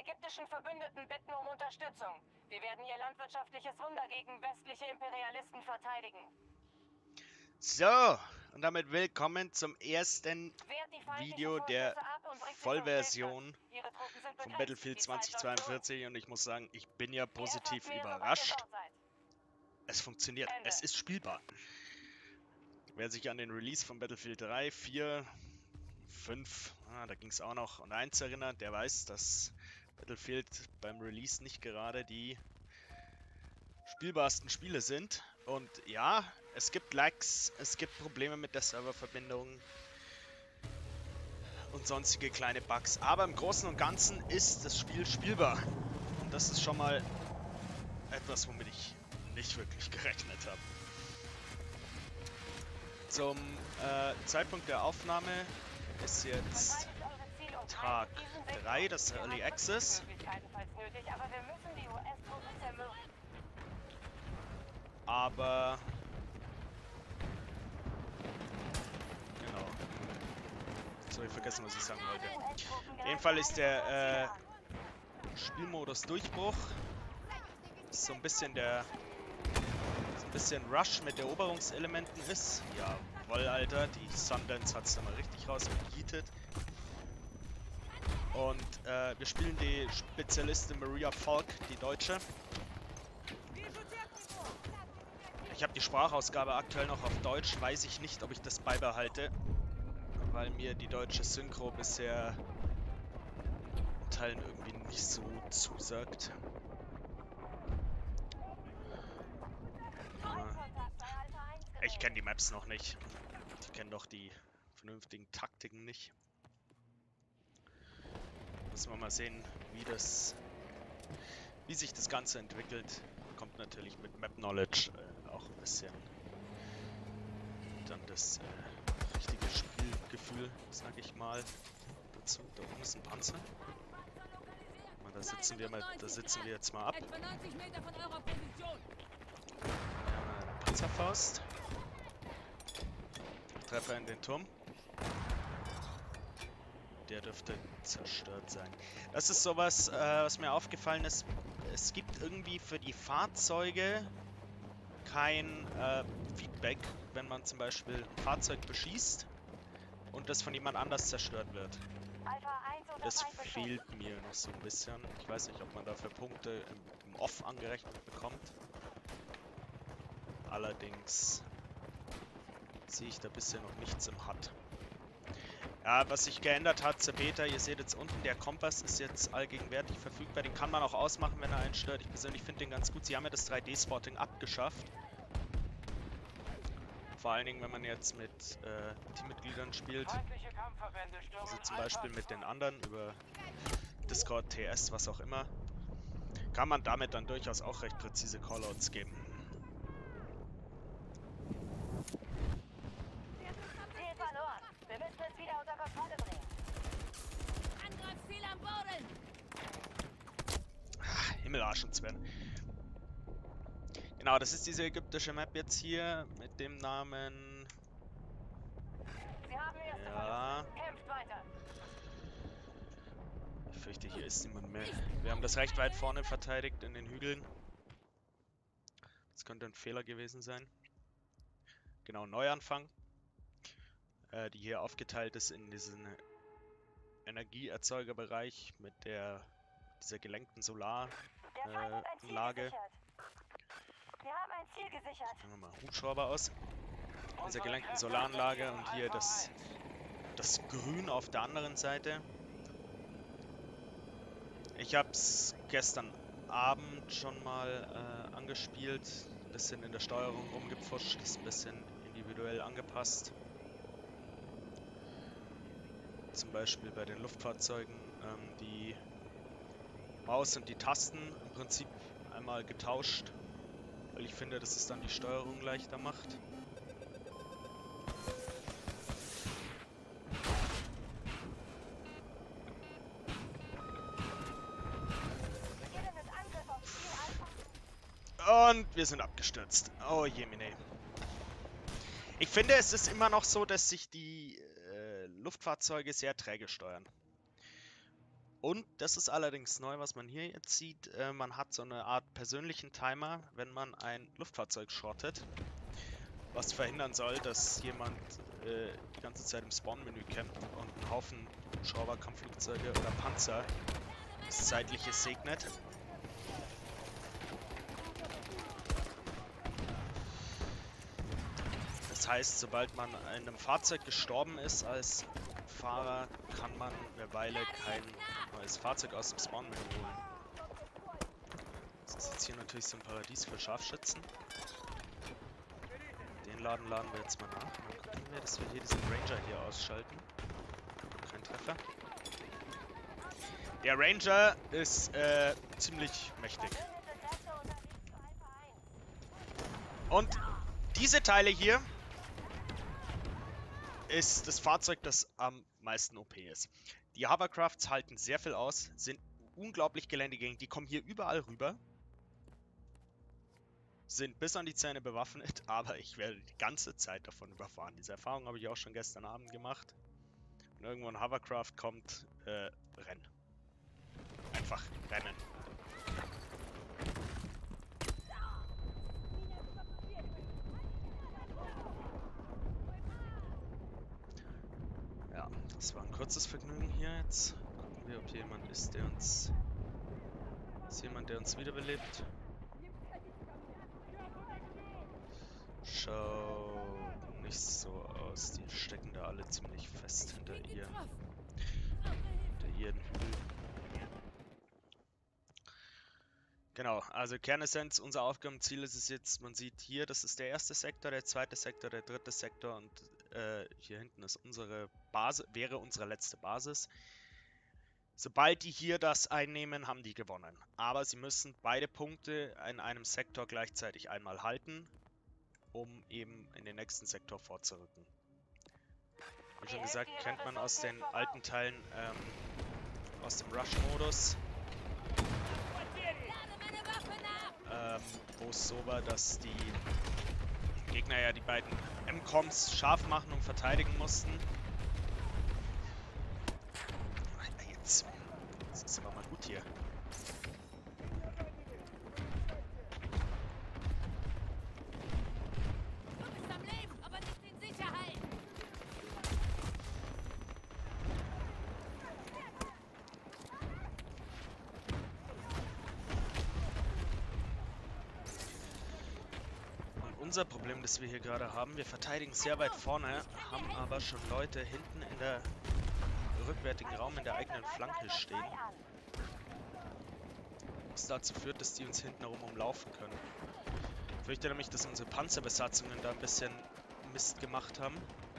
ägyptischen Verbündeten bitten um Unterstützung. Wir werden ihr landwirtschaftliches Wunder gegen westliche Imperialisten verteidigen. So, und damit willkommen zum ersten Wehrt die feindlichen Video der Vorschüsse ab und bringt sie zum Vollversion Stillstand. Ihre Truppen sind von begrenzt. Battlefield Die Zeit läuft 2042 und ich muss sagen, ich bin ja los. Wir positiv evakuieren, sobald ihr überrascht. dort seid. Es funktioniert, Ende. es ist spielbar. Wer sich an den Release von Battlefield 3, 4, 5, da ging es auch noch, und 1 erinnert, der weiß, dass Battlefield beim Release nicht gerade die spielbarsten Spiele sind. Und ja, es gibt Lags, es gibt Probleme mit der Serververbindung und sonstige kleine Bugs. Aber im Großen und Ganzen ist das Spiel spielbar. Und das ist schon mal etwas, womit ich nicht wirklich gerechnet habe. Zum Zeitpunkt der Aufnahme ist jetzt Verteidigt eure Ziele und Tag haltet diesen Sektor. 3, das ist Wir Early haben Access. Rückzugsmöglichkeiten, falls nötig, aber wir müssen die US-Truppen zermürben. Aber genau. Jetzt habe ich vergessen, was ich sagen wollte. Auf jeden Fall ist der Spielmodus Durchbruch. Ist so ein bisschen Rush mit Eroberungselementen ist. Jawoll, Alter, die Sundance hat es da mal richtig rausgejietet. Und wir spielen die Spezialistin Maria Falk, die Deutsche. Ich habe die Sprachausgabe aktuell noch auf Deutsch, weiß ich nicht, ob ich das beibehalte, weil mir die deutsche Synchro bisher in Teilen irgendwie nicht so zusagt. Ich kenne die Maps noch nicht. Ich kenne doch die vernünftigen Taktiken nicht. Müssen wir mal sehen, wie sich das Ganze entwickelt. Kommt natürlich mit Map Knowledge auch ein bisschen dann das richtige Spielgefühl, sage ich mal, dazu. Da oben ist ein Panzer. Da sitzen wir jetzt mal ab. Etwa 90 Meter von eurer Position. Panzerfaust. Treffer in den Turm. Der dürfte zerstört sein. Das ist sowas, was mir aufgefallen ist. Es gibt irgendwie für die Fahrzeuge kein Feedback, wenn man zum Beispiel ein Fahrzeug beschießt und das von jemand anders zerstört wird. Alpha 1 unter Das Feindbeschuss. fehlt mir noch so ein bisschen. Ich weiß nicht, ob man dafür Punkte im Off angerechnet bekommt. Allerdings sehe ich da bisher noch nichts im HUD. Ja, was sich geändert hat zur Beta, ihr seht jetzt unten, der Kompass ist jetzt allgegenwärtig verfügbar. Den kann man auch ausmachen, wenn er einen stört. Ich persönlich finde den ganz gut. Sie haben ja das 3D-Spotting abgeschafft. Vor allen Dingen, wenn man jetzt mit Teammitgliedern spielt. Feindliche Kampfverbände stürmen Also zum Alpha Beispiel mit den 2. anderen über Discord, TS, was auch immer. Kann man damit dann durchaus auch recht präzise Callouts geben. Ziel verloren. Wir müssen es wieder unter Kontrolle bringen. Angriffsziel am Boden. Himmelarsch und Sven. Genau, das ist diese ägyptische Map jetzt hier mit dem Namen. Sie haben erste Ja, Verluste. Kämpft weiter. ich fürchte, hier ist niemand mehr. Wir haben das recht weit vorne verteidigt in den Hügeln. Das könnte ein Fehler gewesen sein. Genau, Neuanfang. Die hier aufgeteilt ist in diesen Energieerzeugerbereich mit dieser gelenkten Der Feind hat ein Ziel Solaranlage. gesichert. Wir haben ein Ziel gesichert. Nehmen wir mal Hubschrauber aus. Dieser gelenkten Solaranlage und hier das Grün auf der anderen Seite. Ich habe es gestern Abend schon mal angespielt, ein bisschen in der Steuerung rumgepfuscht, ist ein bisschen individuell angepasst. Zum Beispiel bei den Luftfahrzeugen die Maus und die Tasten im Prinzip einmal getauscht, weil ich finde, dass es dann die Steuerung leichter macht. Beginnendes Angriff auf Ziel Alpha. Und wir sind abgestürzt. Oh jemine. Ich finde, es ist immer noch so, dass sich die Luftfahrzeuge sehr träge steuern. Und das ist allerdings neu, was man hier jetzt sieht. Man hat so eine Art persönlichen Timer, wenn man ein Luftfahrzeug schrottet. Was verhindern soll, dass jemand die ganze Zeit im Spawn-Menü campt und einen Haufen Hubschrauber, Kampfflugzeuge oder Panzer das Zeitliche segnet. Das heißt, sobald man in einem Fahrzeug gestorben ist als Fahrer, kann man eine Weile kein neues Fahrzeug aus dem Spawn-Menü holen. Das ist jetzt hier natürlich so ein Paradies für Scharfschützen. Den laden wir jetzt mal nach. Und dann gucken wir, dass wir hier diesen Ranger hier ausschalten. Kein Treffer. Der Ranger ist ziemlich mächtig. Und diese Teile hier ist das Fahrzeug, das am meisten OP ist. Die Hovercrafts halten sehr viel aus, sind unglaublich geländegängig, die kommen hier überall rüber. Sind bis an die Zähne bewaffnet, aber ich werde die ganze Zeit davon überfahren. Diese Erfahrung habe ich auch schon gestern Abend gemacht. Wenn irgendwo ein Hovercraft kommt, rennen. Einfach rennen. Ja, das war ein kurzes Vergnügen hier jetzt. Gucken wir, ob hier jemand ist, der uns... Ist jemand, der uns wiederbelebt? Schaut nicht so aus. Die stecken da alle ziemlich fest hinter ihren Hügel. Genau, also Kernessenz, unser Aufgabenziel ist es jetzt, man sieht hier, das ist der erste Sektor, der zweite Sektor, der dritte Sektor und hier hinten ist unsere Basis, wäre unsere letzte Basis. Sobald die hier das einnehmen, haben die gewonnen. Aber sie müssen beide Punkte in einem Sektor gleichzeitig einmal halten, um eben in den nächsten Sektor vorzurücken. Wie schon gesagt, kennt man aus den alten Teilen, aus dem Rush-Modus, wo es so war, dass die Gegner ja die beiden M-Coms scharf machen und verteidigen mussten. Jetzt ist aber mal gut hier. Unser Problem, das wir hier gerade haben, wir verteidigen sehr weit vorne, haben aber schon Leute hinten in der rückwärtigen Raum in der eigenen Flanke stehen. Was dazu führt, dass die uns hinten herum umlaufen können. Ich fürchte nämlich, dass unsere Panzerbesatzungen da ein bisschen Mist gemacht haben.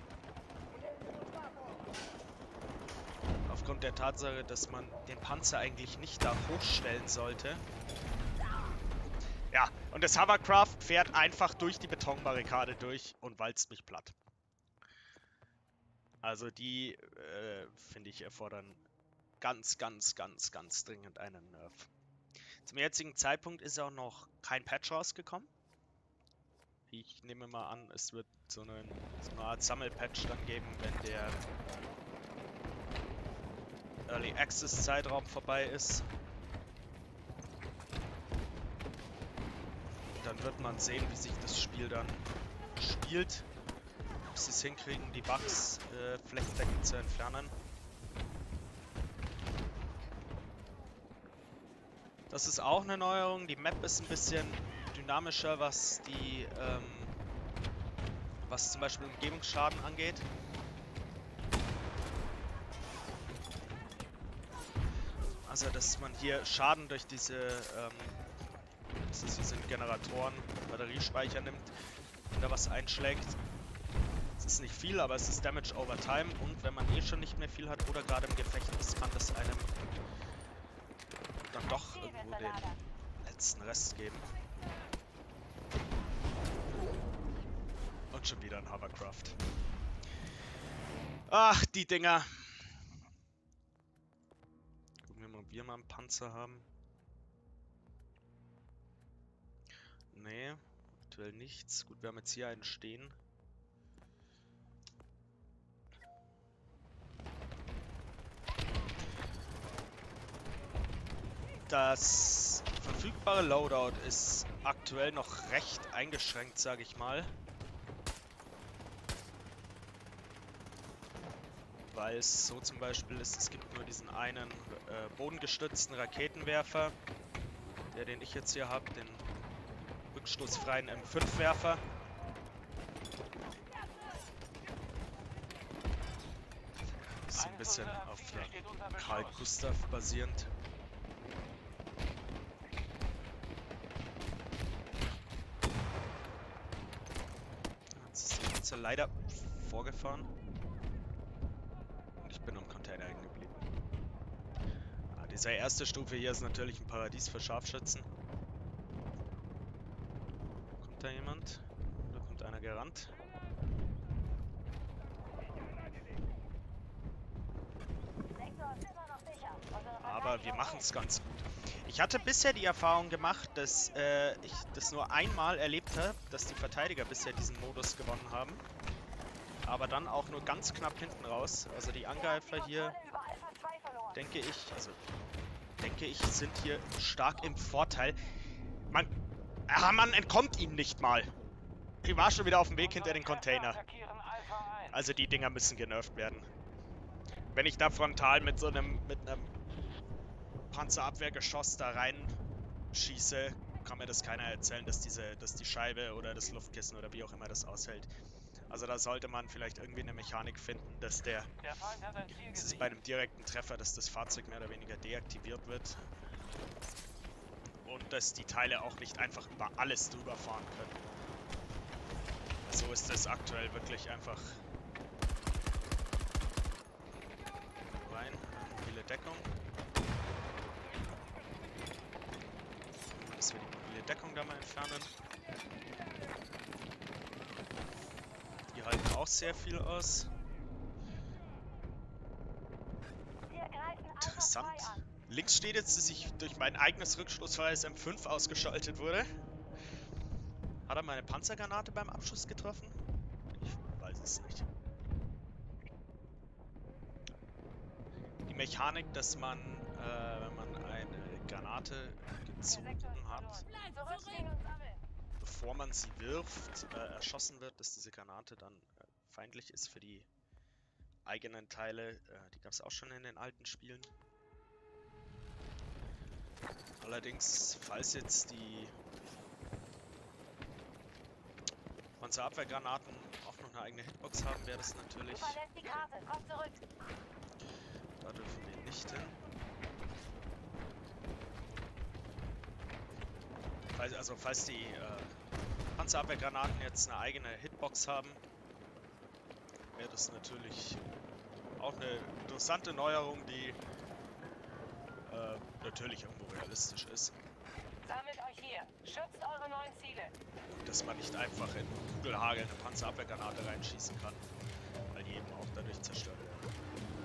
Aufgrund der Tatsache, dass man den Panzer eigentlich nicht da hochstellen sollte. Ja, und das Hovercraft fährt einfach durch die Betonbarrikade durch und walzt mich platt. Also die, finde ich, erfordern ganz dringend einen Nerf. Zum jetzigen Zeitpunkt ist auch noch kein Patch rausgekommen. Ich nehme mal an, es wird so eine Art Sammelpatch dann geben, wenn der Early Access Zeitraum vorbei ist. Dann wird man sehen, wie sich das Spiel dann spielt. Ob sie es hinkriegen, die Bugs flächendeckend zu entfernen. Das ist auch eine Neuerung. Die Map ist ein bisschen dynamischer, was die, was zum Beispiel Umgebungsschaden angeht. Also, dass man hier Schaden durch diese, das sind Generatoren, Batteriespeicher nimmt, wenn da was einschlägt. Es ist nicht viel, aber es ist Damage over Time und wenn man eh schon nicht mehr viel hat oder gerade im Gefecht ist, kann das einem dann doch irgendwo den letzten Rest geben. Und schon wieder ein Hovercraft. Ach, die Dinger. Gucken wir mal, ob wir mal einen Panzer haben. Nee, aktuell nichts. Gut, wir haben jetzt hier einen stehen. Das verfügbare Loadout ist aktuell noch recht eingeschränkt, sage ich mal. Weil es so zum Beispiel ist, es gibt nur diesen einen bodengestützten Raketenwerfer, den ich jetzt hier habe, den rückstoßfreien M5-Werfer. Das ist ein bisschen auf Carl Gustav basierend. Jetzt ist die Ganze leider vorgefahren. Und ich bin am Container hängen geblieben. Diese erste Stufe hier ist natürlich ein Paradies für Scharfschützen. Kommt da jemand? Da kommt einer gerannt. Aber wir machen es ganz gut. Ich hatte bisher die Erfahrung gemacht, dass ich das nur einmal erlebt habe, dass die Verteidiger bisher diesen Modus gewonnen haben. Aber dann auch nur ganz knapp hinten raus. Also die Angreifer hier, denke ich, sind hier stark im Vorteil. Man entkommt ihnen nicht mal. Ich war schon wieder auf dem Weg hinter den Container. Also die Dinger müssen genervt werden. Wenn ich da frontal mit einem Panzerabwehrgeschoss da reinschieße, kann mir das keiner erzählen, dass die Scheibe oder das Luftkissen oder wie auch immer das aushält. Also da sollte man vielleicht irgendwie eine Mechanik finden, dass das ist bei einem direkten Treffer, dass das Fahrzeug mehr oder weniger deaktiviert wird. Und dass die Teile auch nicht einfach über alles drüber fahren können. So ist es aktuell wirklich einfach rein, mobile Deckung. Dass wir die mobile Deckung da mal entfernen. Die halten auch sehr viel aus. Interessant. Links steht jetzt, dass ich durch mein eigenes rückstoßfreies M5 ausgeschaltet wurde. Hat er meine Panzergranate beim Abschuss getroffen? Ich weiß es nicht. Die Mechanik, dass man, wenn man eine Granate gezogen hat, bevor man sie wirft, erschossen wird, dass diese Granate dann feindlich ist für die eigenen Teile. Die gab es auch schon in den alten Spielen. Allerdings, falls jetzt die Panzerabwehrgranaten auch noch eine eigene Hitbox haben, wäre das natürlich... Da dürfen wir nicht hin. Falls die Panzerabwehrgranaten jetzt eine eigene Hitbox haben, wäre das natürlich auch eine interessante Neuerung, die natürlich irgendwo realistisch ist. Sammelt euch hier. Schützt eure neuen Ziele. Dass man nicht einfach in Kugelhagel eine Panzerabwehrgranate reinschießen kann, weil die eben auch dadurch zerstört werden.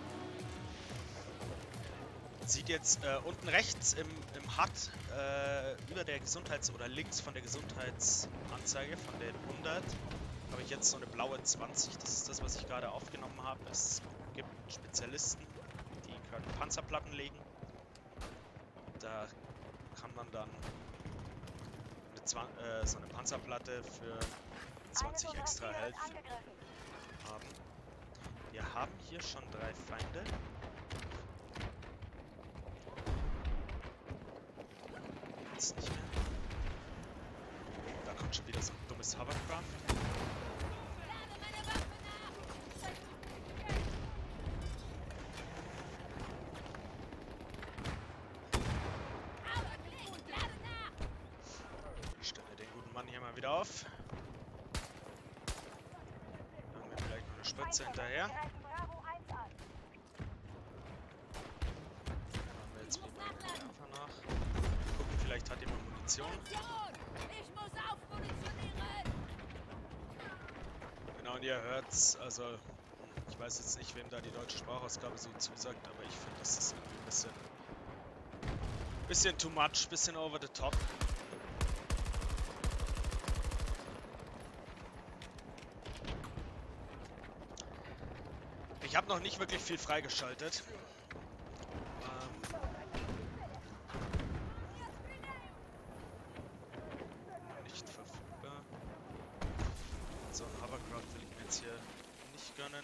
Man sieht jetzt unten rechts im HUD über der oder links von der Gesundheitsanzeige von den 100 habe ich jetzt so eine blaue 20. Das ist das, was ich gerade aufgenommen habe. Es gibt Spezialisten, die können Panzerplatten legen. Da kann man dann so eine Panzerplatte für 20 extra Health haben. Wir haben hier schon 3 Feinde. Jetzt nicht mehr. Da kommt schon wieder so ein dummes Hovercraft. Wieder auf. Dann haben wir vielleicht noch eine Spritze hinterher. Dann haben wir jetzt einfach nach. Gucken, vielleicht hat jemand Munition. Ich muss aufmunitionieren! Genau, und ihr hört's, also ich weiß jetzt nicht, wem da die deutsche Sprachausgabe so zusagt, aber ich finde, das ist irgendwie ein bisschen too much, bisschen over the top. Ich habe noch nicht wirklich viel freigeschaltet. gönnen.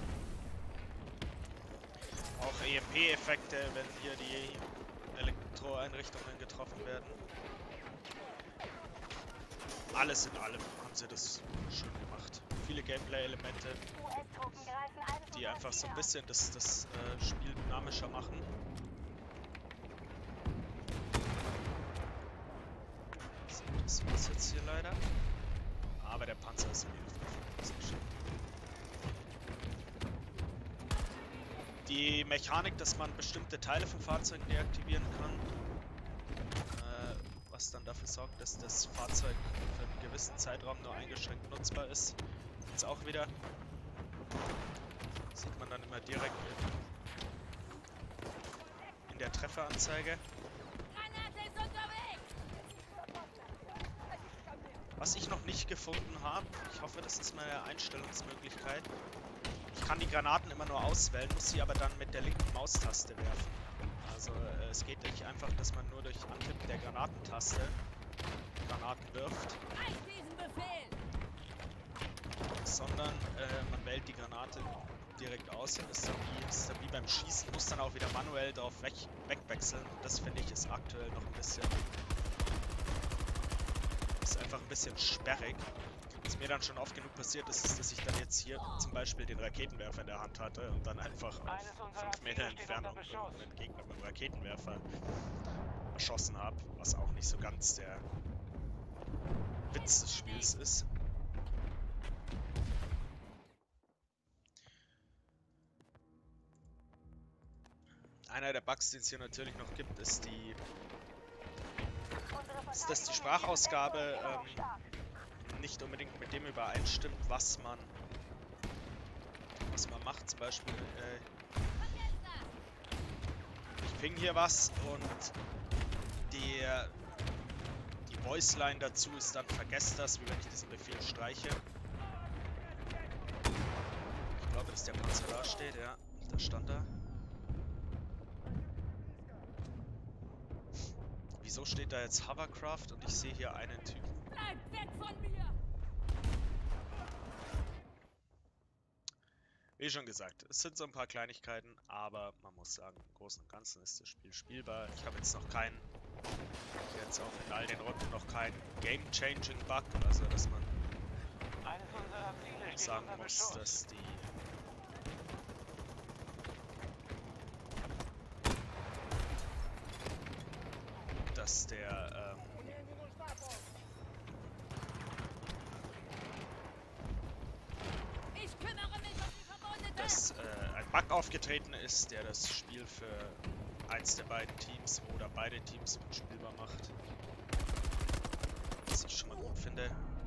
Auch EMP-Effekte, wenn hier die Elektroeinrichtungen getroffen werden. Alles in allem haben sie das schön gemacht. Viele Gameplay-Elemente, US-Truppen greifen eines die unserer einfach so ein Ziele bisschen das Spiel dynamischer machen. So, das war's jetzt hier leider. Aber der Panzer ist in die Luft geflogen. Sehr schön. Die Mechanik, dass man bestimmte Teile von Fahrzeugen deaktivieren kann, was dann dafür sorgt, dass das Fahrzeug für einen gewissen Zeitraum nur eingeschränkt nutzbar ist. Jetzt auch wieder. Sieht man dann immer direkt in der Trefferanzeige. Granate ist unterwegs! Was ich noch nicht gefunden habe, ich hoffe, das ist meine Einstellungsmöglichkeit. Ich kann die Granaten immer nur auswählen, muss sie aber dann mit der linken Maustaste werfen. Also es geht nicht einfach, dass man nur durch Antippen der Granatentaste Granaten wirft, Reicht diesen Befehl! sondern man wählt die Granate direkt aus und ist dann wie beim Schießen, muss dann auch wieder manuell darauf wegwechseln. Und das finde ich ist aktuell noch ein bisschen, ist einfach ein bisschen sperrig. Was mir dann schon oft genug passiert ist, ist, dass ich dann jetzt hier zum Beispiel den Raketenwerfer in der Hand hatte und dann einfach auf 5 Meter Entfernung einen Gegner mit dem Raketenwerfer erschossen habe, was auch nicht so ganz der Witz des Spiels ist. Einer der Bugs, den es hier natürlich noch gibt, ist dass die Sprachausgabe nicht unbedingt mit dem übereinstimmt, was man macht. Zum Beispiel, ich ping hier was und die Voiceline dazu ist dann vergesst das, wie wenn ich diesen Befehl streiche. Ich glaube, dass der Panzer da steht, ja, da stand er. Wieso steht da jetzt Hovercraft und ich sehe hier einen Typen? Bleibt weg von mir! Wie schon gesagt, es sind so ein paar Kleinigkeiten, aber man muss sagen, im Großen und Ganzen ist das Spiel spielbar. Ich habe jetzt auch in all den Runden noch keinen Game-Changing Bug, also dass man sagen muss, dass der Ich kümmere mich um die Verwundeten! dass ein Bug aufgetreten ist, der das Spiel für eins der beiden Teams oder beide Teams unspielbar macht. Was ich schon mal gut finde.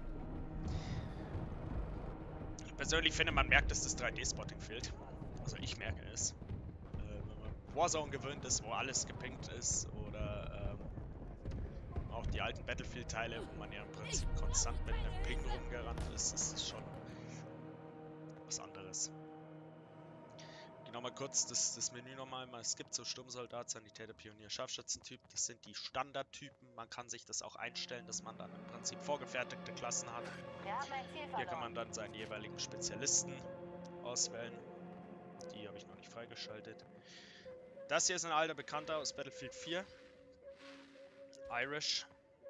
Ich persönlich finde, man merkt, dass das 3D-Spotting fehlt. Also ich merke es. Wenn man Warzone gewöhnt ist, wo alles gepinkt ist, oder auch die alten Battlefield-Teile, wo man ja im Prinzip konstant mit einem Ping rumgerannt ist, ist es schon was anderes. Nochmal kurz das Menü nochmal. Es gibt so Sturmsoldat, Sanitäter, Pionier, Scharfschützentyp. Das sind die Standardtypen. Man kann sich das auch einstellen, dass man dann im Prinzip vorgefertigte Klassen hat. Hier kann man dann seinen jeweiligen Spezialisten auswählen. Die habe ich noch nicht freigeschaltet. Das hier ist ein alter Bekannter aus Battlefield 4. Irish.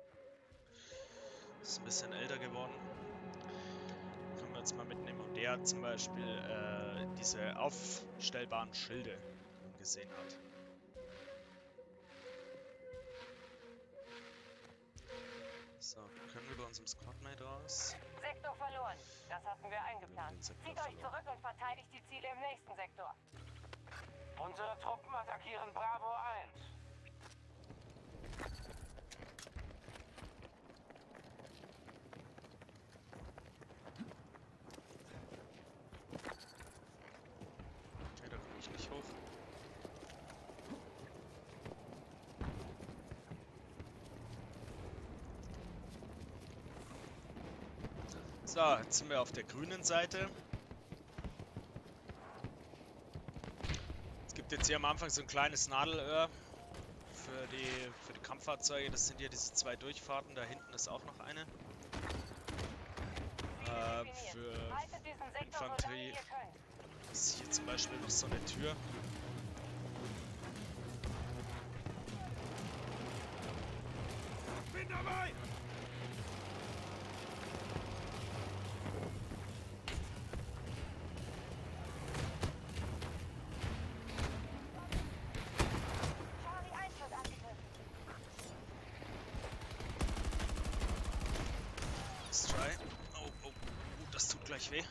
Ist ein bisschen älter geworden. Können wir jetzt mal mitnehmen. Und der hat zum Beispiel diese aufstellbaren Schilde gesehen hat. So, können wir bei unserem Squadmate raus? Sektor verloren. Das hatten wir eingeplant. Zieht euch zurück und verteidigt die Ziele im nächsten Sektor. Unsere Truppen attackieren Bravo 1. Okay, da komme ich nicht hoch. So, jetzt sind wir auf der grünen Seite. Es gibt jetzt hier am Anfang so ein kleines Nadelöhr für die Kampffahrzeuge. Das sind hier diese zwei Durchfahrten. Da hinten ist auch noch eine. für Haltet diesen Sektor, solange Infanterie ihr könnt. ist hier zum Beispiel noch so eine Tür. Bin dabei! Charlie 1 wird angegriffen. Let's try. Oh, oh, das tut gleich weh.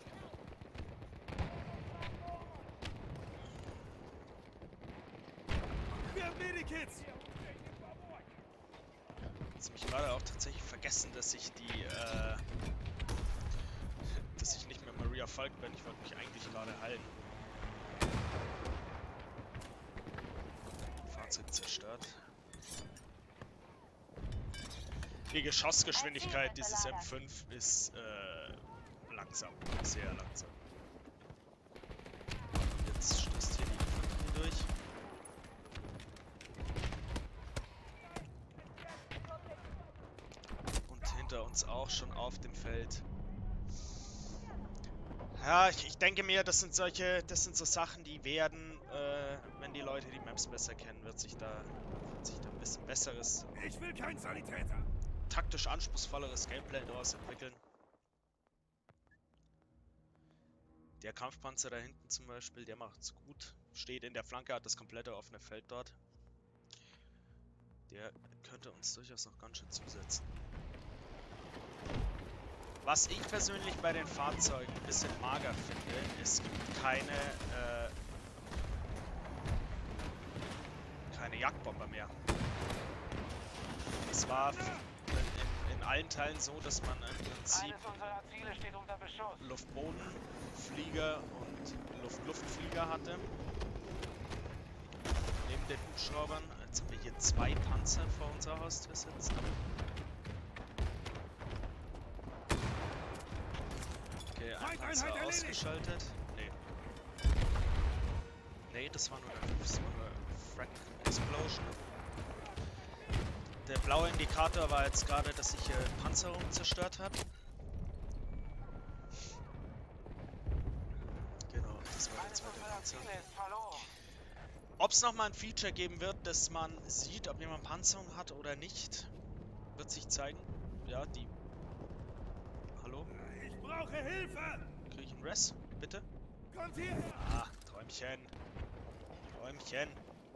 Wir haben Medikits! Jetzt habe ich gerade auch tatsächlich vergessen, dass ich dass ich nicht mehr Maria Falk bin. Ich wollte mich eigentlich gerade heilen. Fahrzeug zerstört. Die Geschossgeschwindigkeit dieses M5 ist langsam, sehr langsam. Jetzt stößt hier die Infanterie durch. Und hinter uns auch schon auf dem Feld. Ja, ich denke mir, das sind so Sachen, die werden, wenn die Leute die Maps besser kennen, wird sich da ein bisschen besseres, Ich will keinen Sanitäter! taktisch anspruchsvolleres Gameplay daraus entwickeln. Der Kampfpanzer da hinten zum Beispiel, der macht's gut. Steht in der Flanke, hat das komplette offene Feld dort. Der könnte uns durchaus noch ganz schön zusetzen. Was ich persönlich bei den Fahrzeugen ein bisschen mager finde, es gibt keine Jagdbomber mehr. Es war in allen Teilen so, dass man im Prinzip Eines unserer Ziele steht unter Beschuss. Luft-Boden-Flieger und Luft-Luft-Flieger hatte. Neben den Hubschraubern. Jetzt haben wir hier 2 Panzer vor unserer Haustür sitzen. Okay, ein Panzer ausgeschaltet. Nee. Nee, das war nur eine Frag Explosion. Der blaue Indikator war jetzt gerade, dass ich Panzerung zerstört habe. Genau, das war der zweite Panzer. Ob es nochmal ein Feature geben wird, dass man sieht, ob jemand Panzerung hat oder nicht, wird sich zeigen. Ja, die... Hallo? Ich brauche Hilfe! Krieg ich einen Res? Bitte? Kommt hierher! Ah, Träumchen. Träumchen.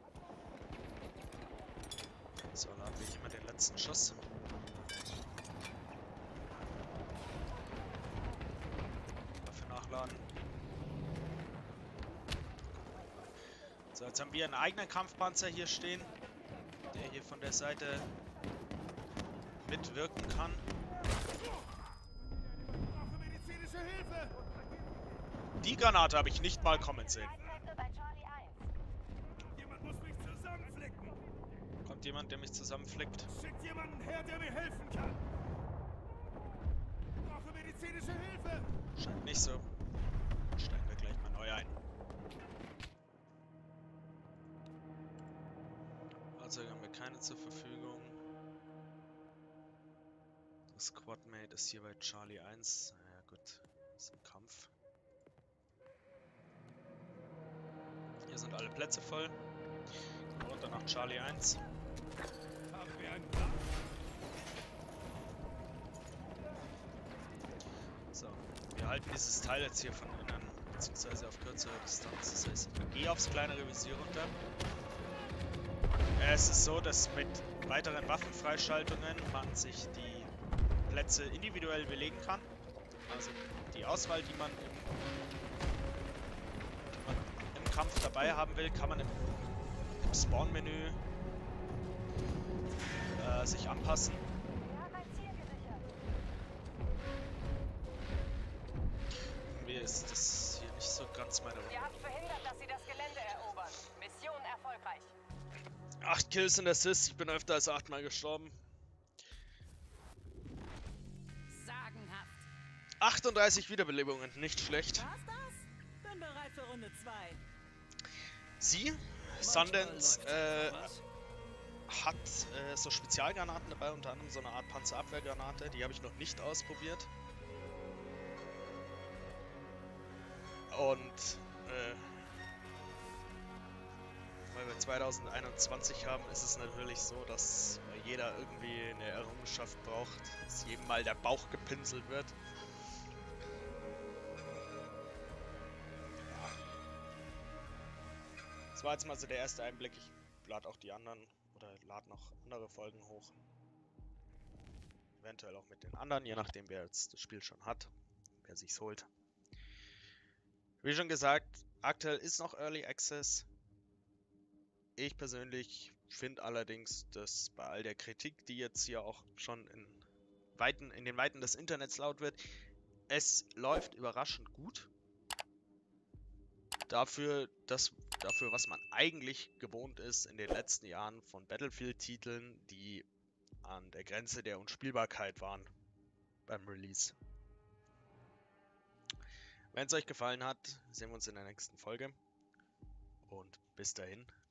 So, laden wir hier mal den letzten Schuss. Waffe nachladen. So, jetzt haben wir einen eigenen Kampfpanzer hier stehen, der hier von der Seite mitwirken kann. Ich brauche medizinische Hilfe! Die Granate habe ich nicht mal kommen sehen. Streitkräfte bei Charlie 1. Jemand muss mich zusammenflicken! Kommt jemand, der mich zusammenflickt? Schickt jemanden her, der mir helfen kann! Ich brauche medizinische Hilfe! Scheint nicht so. Steigen wir gleich mal neu ein. Fahrzeuge haben wir keine zur Verfügung. Das Squadmate ist hier bei Charlie 1. Naja gut, ist im Kampf. Hier sind alle Plätze voll. Runter nach Charlie 1. Haben wir einen Plan? So, wir halten dieses Teil jetzt hier von innen, beziehungsweise auf kürzere Distanz. Das heißt, ich gehe aufs kleinere Visier runter. Es ist so, dass mit weiteren Waffenfreischaltungen man sich die Plätze individuell belegen kann. Also die Auswahl, die man im Kampf dabei haben will, kann man im Spawn-Menü sich anpassen. Wir haben ein Ziel gesichert. Mir ist das hier nicht so ganz meine Runde. Ihr habt verhindert, dass sie das Gelände erobern. Mission erfolgreich. 8 Kills und Assists, ich bin öfter als 8 Mal gestorben. Sagenhaft. 38 Wiederbelebungen, nicht schlecht. War's das? Bin bereit für Runde 2. Sie, Sundance, hat so Spezialgranaten dabei, unter anderem so eine Art Panzerabwehrgranate. Die habe ich noch nicht ausprobiert. Und weil wir 2021 haben, ist es natürlich so, dass jeder irgendwie eine Errungenschaft braucht, dass jedem mal der Bauch gepinselt wird. Ja. Das war jetzt mal so der erste Einblick. Ich lade auch die anderen oder lade noch andere Folgen hoch. Eventuell auch mit den anderen, je nachdem wer jetzt das Spiel schon hat, wer sich's holt. Wie schon gesagt, aktuell ist noch Early Access. Ich persönlich finde allerdings, dass bei all der Kritik, die jetzt hier auch schon in den Weiten des Internets laut wird, es läuft überraschend gut. Dafür, was man eigentlich gewohnt ist in den letzten Jahren von Battlefield-Titeln, die an der Grenze der Unspielbarkeit waren beim Release. Wenn es euch gefallen hat, sehen wir uns in der nächsten Folge. Und bis dahin.